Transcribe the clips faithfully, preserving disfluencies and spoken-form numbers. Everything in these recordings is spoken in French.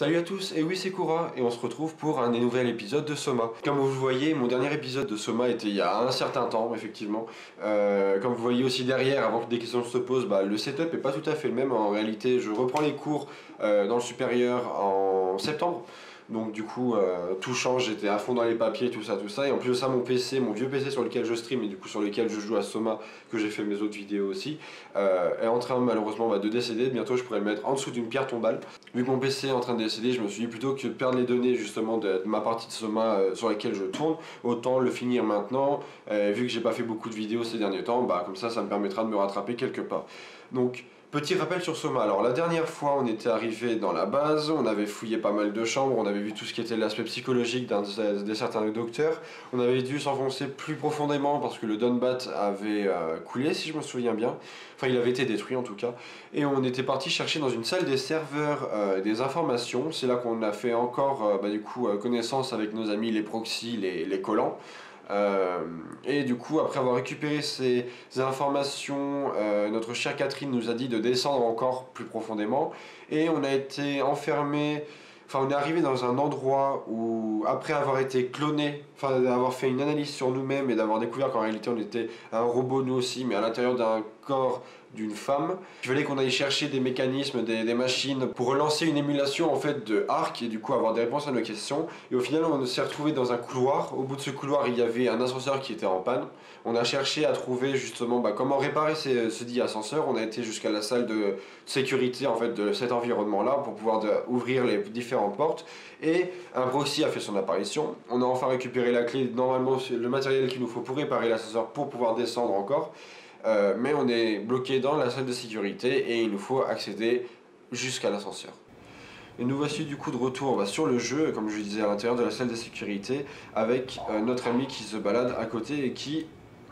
Salut à tous, et oui c'est Koura, et on se retrouve pour un nouvel épisode de Soma. Comme vous voyez, mon dernier épisode de Soma était il y a un certain temps, effectivement. Euh, comme vous voyez aussi derrière, avant que des questions se posent, bah, le setup est pas tout à fait le même. En réalité, je reprends les cours euh, dans le supérieur en septembre. Donc du coup, euh, tout change, j'étais à fond dans les papiers, tout ça, tout ça. Et en plus de ça, mon P C, mon vieux P C sur lequel je stream et du coup sur lequel je joue à Soma, que j'ai fait mes autres vidéos aussi, euh, est en train malheureusement bah, de décéder. Bientôt, je pourrais le mettre en dessous d'une pierre tombale. Vu que mon P C est en train de décéder, je me suis dit plutôt que de perdre les données justement de, de ma partie de Soma euh, sur laquelle je tourne, autant le finir maintenant. Euh, vu que j'ai pas fait beaucoup de vidéos ces derniers temps, bah comme ça, ça me permettra de me rattraper quelque part. Donc, petit rappel sur Soma. Alors la dernière fois on était arrivé dans la base, on avait fouillé pas mal de chambres, on avait vu tout ce qui était l'aspect psychologique d'un de certains docteurs, on avait dû s'enfoncer plus profondément parce que le Dunbat avait euh, coulé si je me souviens bien, enfin il avait été détruit en tout cas, et on était parti chercher dans une salle des serveurs euh, des informations. C'est là qu'on a fait encore euh, bah, du coup euh, connaissance avec nos amis les proxys, les, les collants. Euh, et du coup, après avoir récupéré ces informations, euh, notre chère Catherine nous a dit de descendre encore plus profondément et on a été enfermé, enfin on est arrivé dans un endroit où, après avoir été cloné, enfin d'avoir fait une analyse sur nous-mêmes et d'avoir découvert qu'en réalité on était un robot nous aussi, mais à l'intérieur d'un corps d'une femme, il fallait qu'on aille chercher des mécanismes, des, des machines pour relancer une émulation en fait de Ark et du coup avoir des réponses à nos questions. Et au final on s'est retrouvé dans un couloir. Au bout de ce couloir il y avait un ascenseur qui était en panne. On a cherché à trouver justement bah, comment réparer ces, ce dit ascenseur. On a été jusqu'à la salle de sécurité en fait de cet environnement là pour pouvoir de, ouvrir les différentes portes. Et un proxy a fait son apparition. On a enfin récupéré la clé, normalement le matériel qu'il nous faut pour réparer l'ascenseur pour pouvoir descendre encore. Euh, mais on est bloqué dans la salle de sécurité et il nous faut accéder jusqu'à l'ascenseur. Et nous voici du coup de retour bah, sur le jeu, comme je disais, à l'intérieur de la salle de sécurité, avec euh, notre ami qui se balade à côté et qui,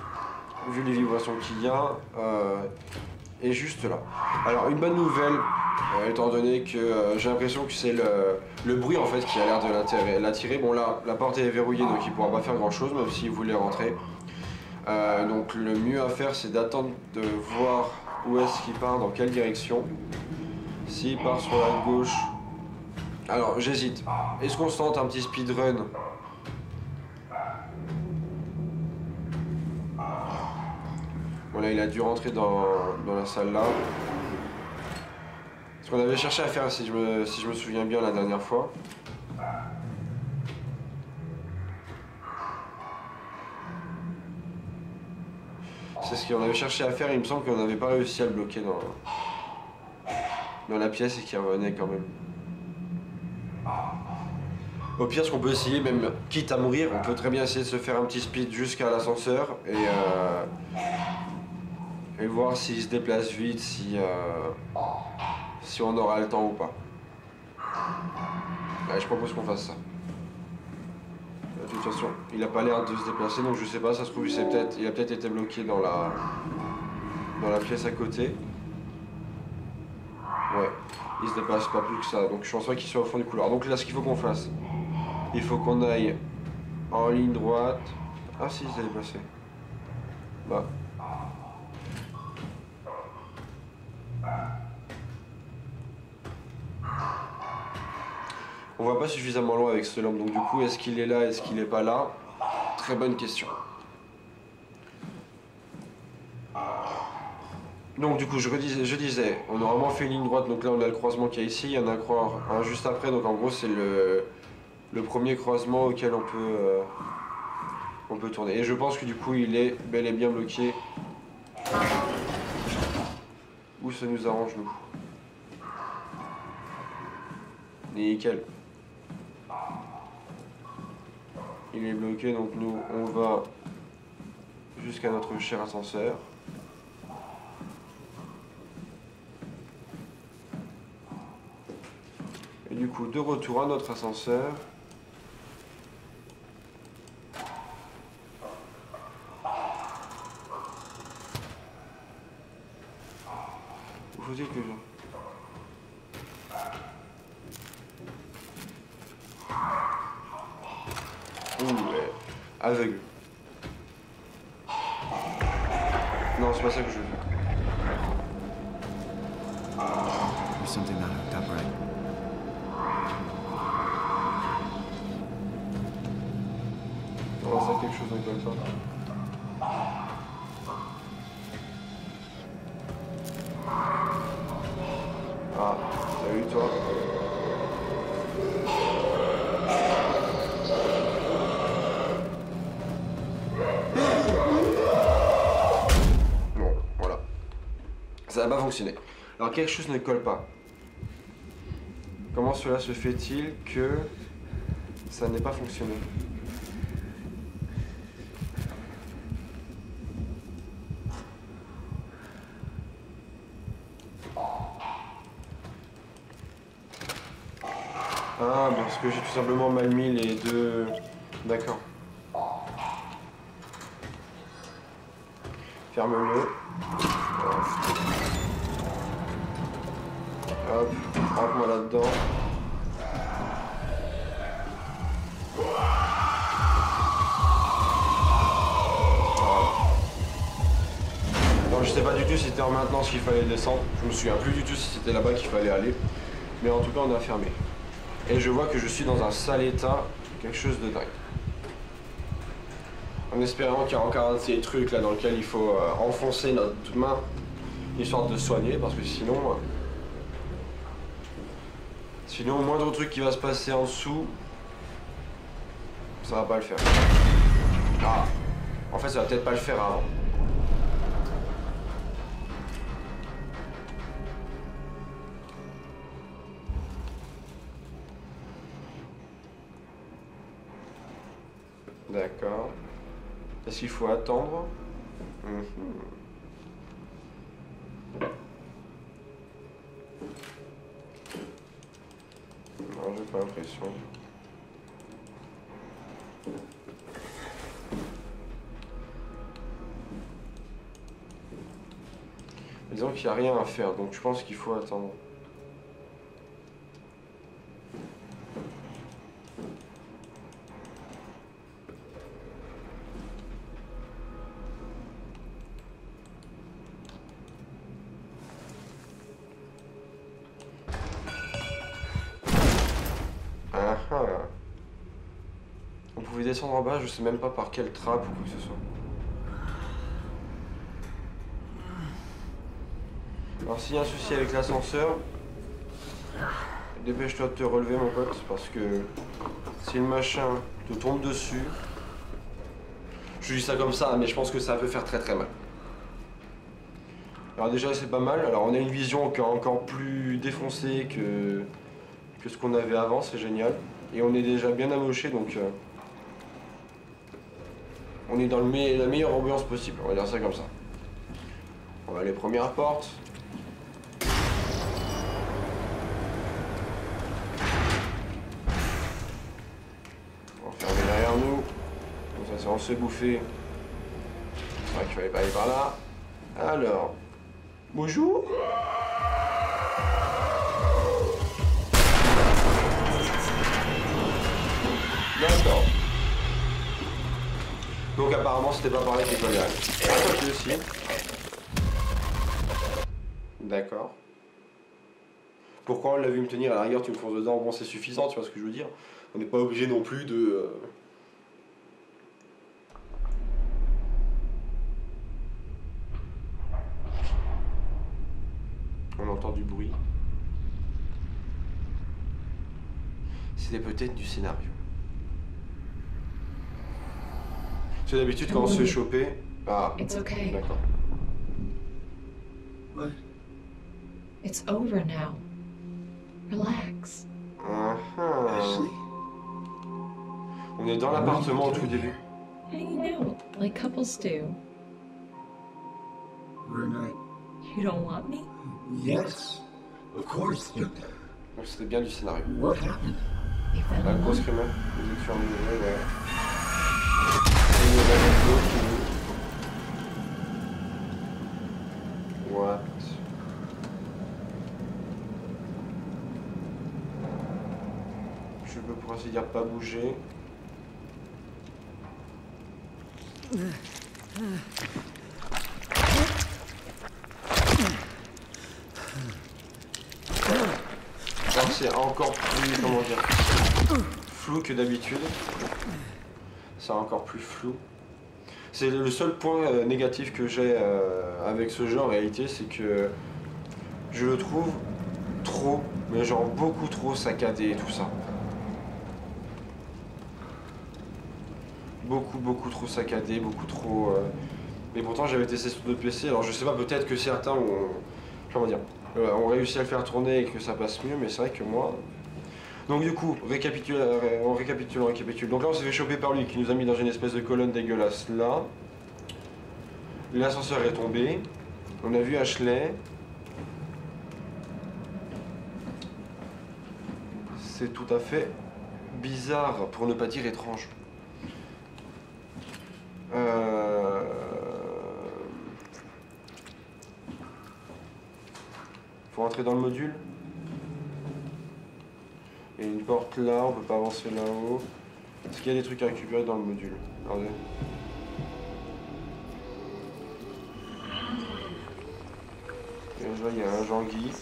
vu les vibrations qu'il y a, euh, est juste là. Alors une bonne nouvelle, euh, étant donné que euh, j'ai l'impression que c'est le, le bruit en fait qui a l'air de l'attirer. Bon là, la porte est verrouillée donc il ne pourra pas faire grand chose, même s'il voulait rentrer. Euh, donc le mieux à faire c'est d'attendre de voir où est-ce qu'il part, dans quelle direction. S'il part sur la gauche, alors j'hésite, est-ce qu'on se tente un petit speedrun? Bon là il a dû rentrer dans, dans la salle là. Ce qu'on avait cherché à faire si je me, si je me souviens bien la dernière fois. C'est ce qu'on avait cherché à faire, il me semble qu'on n'avait pas réussi à le bloquer dans, dans la pièce et qu'il revenait quand même. Au pire, ce qu'on peut essayer, même quitte à mourir, on peut très bien essayer de se faire un petit speed jusqu'à l'ascenseur et, euh, et voir s'il se déplace vite, si, euh, si on aura le temps ou pas. Allez, je propose qu'on fasse ça. De toute façon, il n'a pas l'air de se déplacer, donc je sais pas, ça se trouve, il, peut il a peut-être été bloqué dans la, dans la pièce à côté. Ouais, il se déplace pas plus que ça, donc je pense pas qu'il soit au fond du couloir. Donc là, ce qu'il faut qu'on fasse, il faut qu'on aille en ligne droite. Ah si, il s'est déplacé. Bah. On voit pas suffisamment loin avec ce lampe, donc du coup, est-ce qu'il est là, est-ce qu'il est pas là? Très bonne question. Donc du coup, je, redisais, je disais, on a vraiment fait une ligne droite, donc là on a le croisement qu'il y a ici, il y en a encore un juste après, donc en gros c'est le, le premier croisement auquel on peut, euh, on peut tourner. Et je pense que du coup il est bel et bien bloqué où ça nous arrange nous. Nickel. Il est bloqué, donc nous on va jusqu'à notre cher ascenseur. Et du coup, de retour à notre ascenseur. Où faut-il que je... Ouh, ouais. Aveugle. Non, c'est pas ça que je veux. There's something not hooked up right. chose ne colle pas. Ah, t'as vu toi? Bon, voilà. Ça n'a pas fonctionné. Alors quelque chose ne colle pas. Comment cela se fait-il que ça n'ait pas fonctionné? Ah, parce que j'ai tout simplement mal mis les deux... D'accord. Ferme-le. Hop, rentre-moi là-dedans. Donc je sais pas du tout si c'était en maintenance qu'il fallait descendre. Je me souviens plus du tout si c'était là-bas qu'il fallait aller. Mais en tout cas on a fermé. Et je vois que je suis dans un sale état, quelque chose de dingue. En espérant qu'il y a encore un de ces trucs là dans lequel il faut euh, enfoncer notre main, histoire de soigner, parce que sinon... Euh, sinon, au moindre truc qui va se passer en dessous, ça va pas le faire. Ah, en fait ça va peut-être pas le faire avant. D'accord. Est-ce qu'il faut attendre? Mmh. Non, j'ai pas l'impression. Disons qu'il n'y a rien à faire, donc je pense qu'il faut attendre. Ah ah. On pouvait descendre en bas, je sais même pas par quelle trappe ou quoi que ce soit. Alors s'il y a un souci avec l'ascenseur, dépêche-toi de te relever mon pote, parce que si le machin te tombe dessus, je dis ça comme ça, mais je pense que ça peut faire très très mal. Alors déjà c'est pas mal, alors on a une vision qui est encore plus défoncée que, que ce qu'on avait avant, c'est génial. Et on est déjà bien amoché, donc euh, on est dans le me la meilleure ambiance possible, on va dire ça comme ça. On va aller première porte. Derrière nous, comme ça, c'est on se bouffer. C'est vrai qu'il fallait pas aller par là. Alors, bonjour. D'accord. Donc apparemment c'était pas pareil qu'il fallait aller. Ah, toi tu aussi. D'accord. Pourquoi on l'a vu me tenir à la rigueur, tu me fonces dedans, bon c'est suffisant, tu vois ce que je veux dire. On n'est pas obligé non plus de... Euh... On entend du bruit. C'était peut-être du scénario. C'est d'habitude quand on se fait choper... Ah, okay. D'accord. What? It's over now. Relax. Uh-huh. Ashley. On est dans l'appartement au tout début. Hanging out, like couples do. We're not. You don't want me? Yes, of course. But Donc c'était bien du scénario. what happened? You fell La in grosse love? rumeur. Vous êtes sur un nouveau, ouais. Une nouvelle info qui... What? Je peux pour ainsi dire pas bouger. Alors c'est encore plus, comment dire, flou que d'habitude. C'est encore plus flou. C'est le seul point euh, négatif que j'ai euh, avec ce jeu en réalité, c'est que je le trouve trop, mais genre beaucoup trop saccadé et tout ça. Beaucoup, beaucoup trop saccadé, beaucoup trop... euh, Mais pourtant j'avais testé sur d'autres P C, alors je sais pas, peut-être que certains ont... Comment dire euh, ont réussi à le faire tourner et que ça passe mieux, mais c'est vrai que moi... Donc du coup, récapitule, euh, on récapitule, on récapitule. Donc là on s'est fait choper par lui qui nous a mis dans une espèce de colonne dégueulasse là. L'ascenseur est tombé. On a vu Ashley. C'est tout à fait bizarre, pour ne pas dire étrange. Euh... Faut rentrer dans le module. Il y a une porte là, on peut pas avancer là-haut. Est-ce qu'il y a des trucs à récupérer dans le module? Regardez. Et là, il y a un Jean-Guy.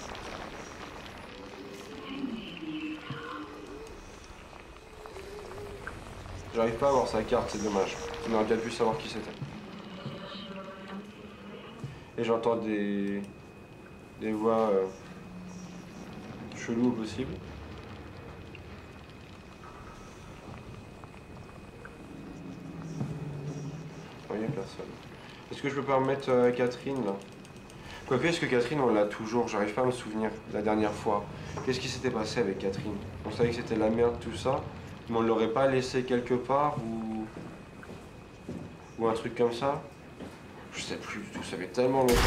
J'arrive pas à voir sa carte, c'est dommage. On aurait bien pu savoir qui c'était. Et j'entends des... des voix euh... cheloues au possible. Oh, il y a personne. Est-ce que je peux pas remettre euh, Catherine là? Quoique, est-ce que Catherine on l'a toujours? J'arrive pas à me souvenir la dernière fois. Qu'est-ce qui s'était passé avec Catherine? On savait que c'était la merde tout ça, mais on l'aurait pas laissé quelque part ou... ou un truc comme ça? Je sais plus du tout, ça fait tellement longtemps.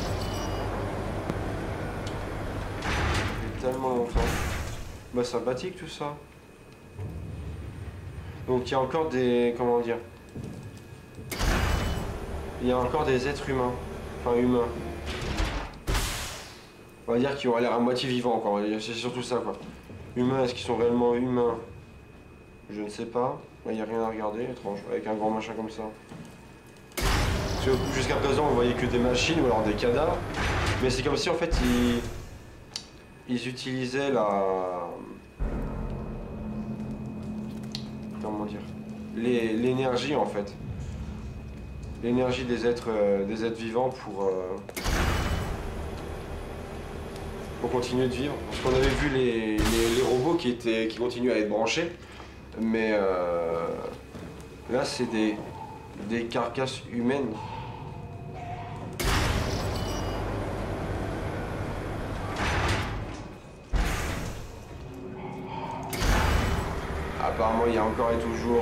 Ça fait tellement longtemps. Bah sympathique tout ça. Donc il y a encore des... comment dire? Il y a encore des êtres humains. Enfin humains. On va dire qu'ils ont l'air à moitié vivants quoi, c'est surtout ça quoi. Humains, est-ce qu'ils sont réellement humains? Je ne sais pas. Là il n'y a rien à regarder, étrange, avec un grand machin comme ça. Jusqu'à présent on voyait que des machines ou alors des cadavres. Mais c'est comme si en fait ils, ils utilisaient la... Comment dire? L'énergie en fait. L'énergie des êtres, euh, des êtres vivants pour... Euh, pour continuer de vivre. Parce qu'on avait vu les, les, les robots qui, étaient, qui continuent à être branchés. Mais euh, là c'est des, des carcasses humaines. Apparemment il y a encore et toujours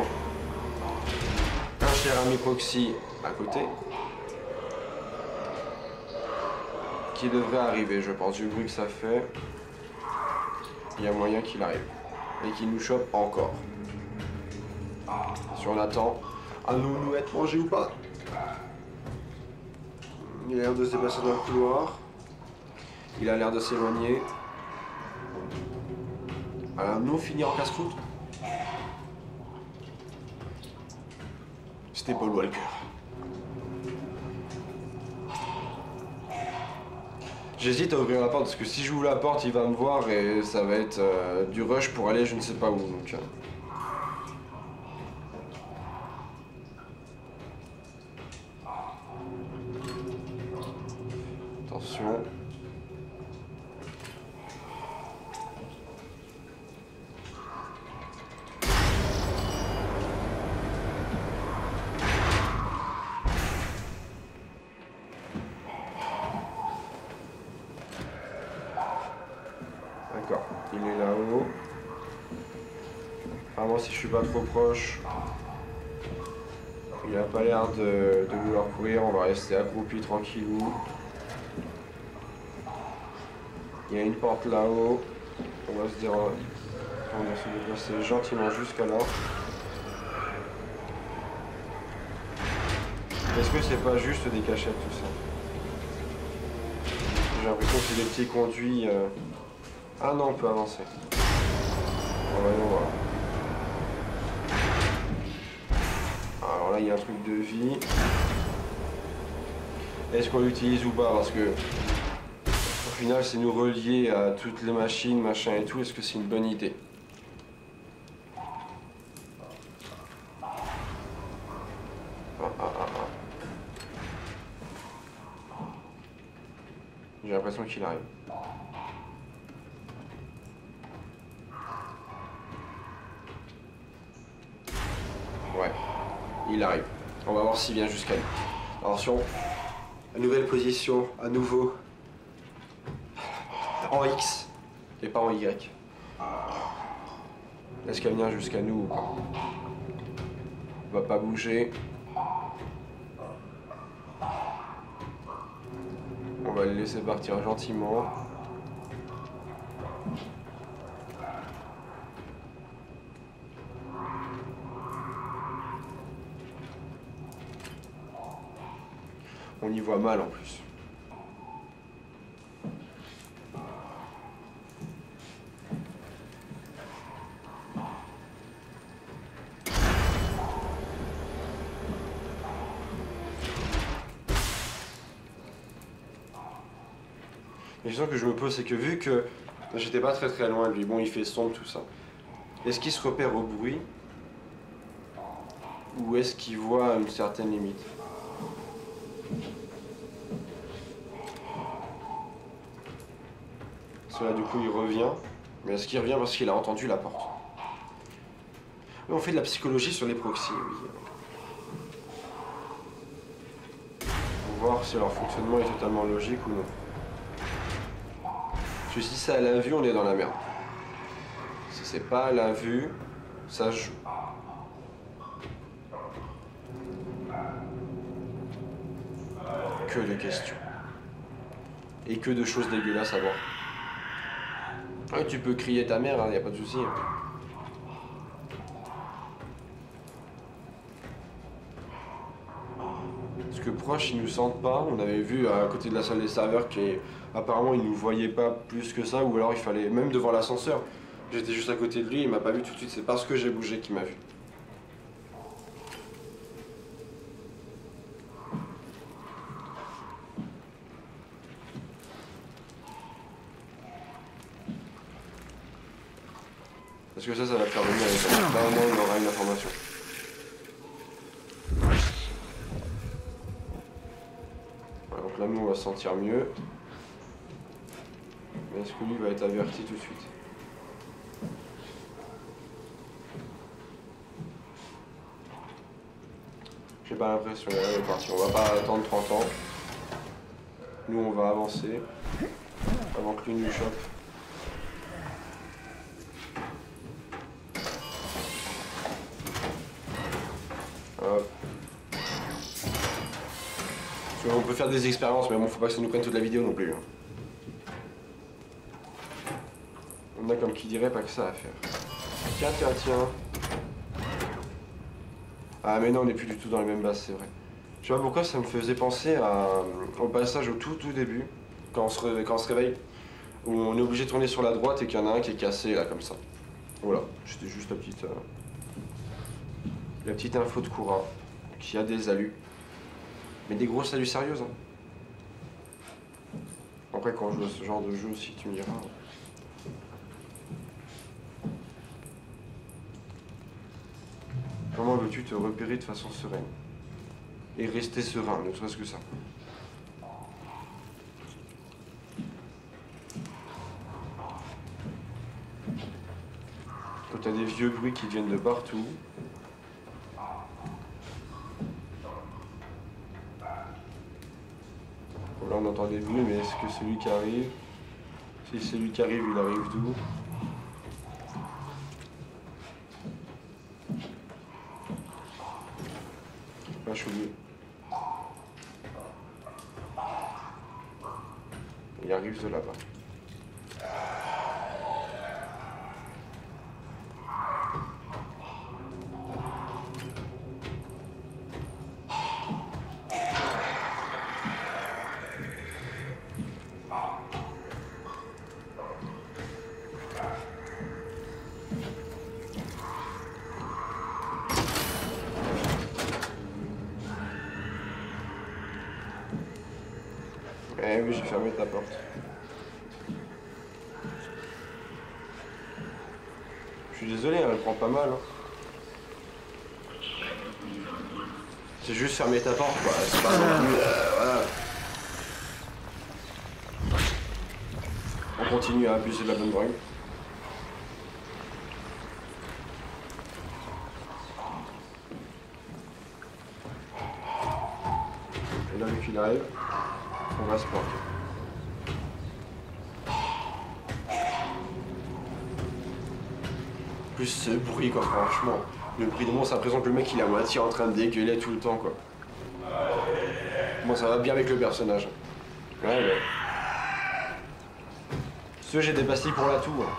un cher ami Proxy à côté. Qui devrait arriver, je pense, du bruit que ça fait. Il y a moyen qu'il arrive. Et qu'il nous chope encore. Si on attend, allons-nous être mangés ou pas? Il a l'air de se déplacer dans le couloir. Il a l'air de s'éloigner. Allons-nous finir en casse-croûte? C'était Paul Walker. J'hésite à ouvrir la porte parce que si j'ouvre la porte, il va me voir et ça va être euh, du rush pour aller je ne sais pas où. Donc, euh. Attention. D'accord, il est là-haut. Apparemment, si je suis pas trop proche, il a pas l'air de, de vouloir courir. On va rester accroupi tranquillou. Il y a une porte là-haut. On va se dire, on va se déplacer gentiment jusqu'à là. Est-ce que c'est pas juste des cachettes tout ça? J'ai l'impression que c'est des petits conduits. Euh... Ah non, on peut avancer. Voyons voir. Alors là, il y a un truc de vie. Est-ce qu'on l'utilise ou pas? Parce que au final, c'est nous relier à toutes les machines, machin et tout. Est-ce que c'est une bonne idée? Ah, ah, ah, ah. J'ai l'impression qu'il arrive. Ouais, il arrive. On va voir s'il vient jusqu'à nous. Attention, nouvelle position, à nouveau. En X, et pas en Y. Est-ce qu'elle vient jusqu'à nous ou pas? On va pas bouger. On va le laisser partir gentiment. On y voit mal en plus. La question que je me pose, c'est que vu que j'étais pas très très loin de lui, bon il fait sombre tout ça, est-ce qu'il se repère au bruit ou est-ce qu'il voit une certaine limite? Parce que là du coup il revient, mais est-ce qu'il revient parce qu'il a entendu la porte? Oui, on fait de la psychologie sur les proxys, oui. Pour voir si leur fonctionnement est totalement logique ou non. Parce que si c'est à la vue, on est dans la merde. Si c'est pas à la vue, ça se joue. Que de questions. Et que de choses dégueulasses à voir. Ouais, tu peux crier ta mère, hein, y a pas de souci. Parce que proche, ils nous sentent pas. On avait vu à côté de la salle des serveurs qu'apparemment ils nous voyaient pas plus que ça, ou alors il fallait, même devant l'ascenseur, j'étais juste à côté de lui, il m'a pas vu tout de suite, c'est parce que j'ai bougé qu'il m'a vu. Parce que ça, ça va faire venir avec ça. Là, au moins, on aura une information. Voilà, donc là, nous, on va se sentir mieux. Mais est-ce que lui va être averti tout de suite? J'ai pas l'impression, là, elle est partie. On va pas attendre trente ans. Nous, on va avancer avant que lui nous chope. Hop. On peut faire des expériences, mais bon, faut pas que ça nous prenne toute la vidéo non plus. Hein. On a comme qui dirait pas que ça à faire. Tiens, tiens, tiens. Ah mais non, on n'est plus du tout dans les mêmes bases, c'est vrai. Je sais pas pourquoi ça me faisait penser à, au passage au tout tout début, quand on, se ré, quand on se réveille, où on est obligé de tourner sur la droite et qu'il y en a un qui est cassé là comme ça. Voilà, c'était juste la petite, euh, la petite info de Kura, qui a des alus. Mais des grosses alus sérieuses. Hein. Après quand je joue à ce genre de jeu aussi, tu me diras. Comment veux-tu te repérer de façon sereine? Et rester serein, ne serait-ce que ça. Quand t'as des vieux bruits qui viennent de partout. Bon, là on entend des bruits, mais est-ce que celui qui arrive... Si celui qui arrive, il arrive d'où? Ah, je suis oublié. Il arrive de là-bas. Eh oui, j'ai fermé ta porte. Je suis désolé, elle prend pas mal. Hein. C'est juste fermer ta porte, quoi. C'est pas non plus. Euh, voilà. On continue à abuser de la bonne drogue. Et là, vu qu'il arrive, on va se planquer. Plus ce bruit, quoi, franchement. Le bruit de monstre, ça représente le mec, il est à moitié en train de dégueuler tout le temps, quoi. Bon, ça va bien avec le personnage. Ouais, ouais. Ce j'ai des pastilles pour la toux. Hein.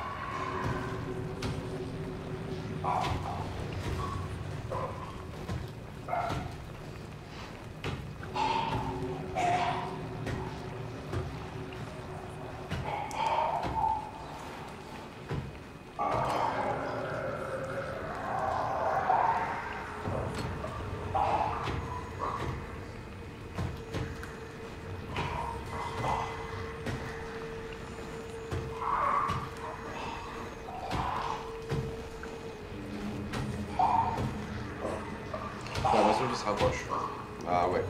J'ai l'impression qu'il se rapproche. Ah ouais.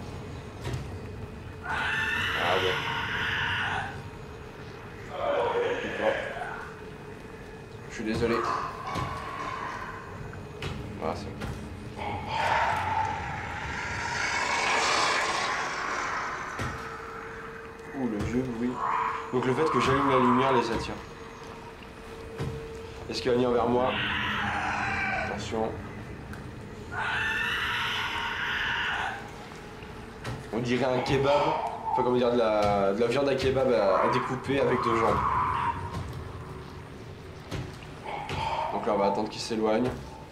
Ah ouais. Je suis désolé. Ah, c'est... Ouh, le vieux bruit. Donc le fait que j'allume la lumière les attire. Est-ce qu'il va venir vers moi? Attention. On dirait un kebab, enfin comment dire, de la, de la viande à kebab à, à découper avec deux jambes. Donc là on va attendre qu'il s'éloigne.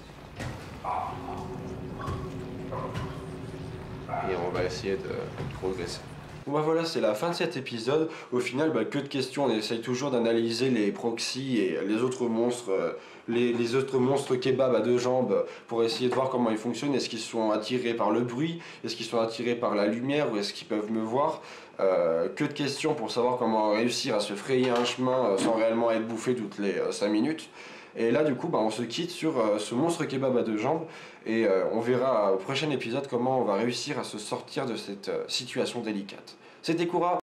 Et on va essayer de progresser. Bon bah voilà, c'est la fin de cet épisode. Au final, bah, que de questions, on essaye toujours d'analyser les proxys et les autres monstres, euh, les, les autres monstres kebab à deux jambes pour essayer de voir comment ils fonctionnent. Est-ce qu'ils sont attirés par le bruit? Est-ce qu'ils sont attirés par la lumière? Ou est-ce qu'ils peuvent me voir? euh, Que de questions pour savoir comment réussir à se frayer un chemin euh, sans réellement être bouffé toutes les euh, cinq minutes. Et là du coup bah, on se quitte sur euh, ce monstre kebab à deux jambes et euh, on verra au prochain épisode comment on va réussir à se sortir de cette euh, situation délicate. C'était Koura.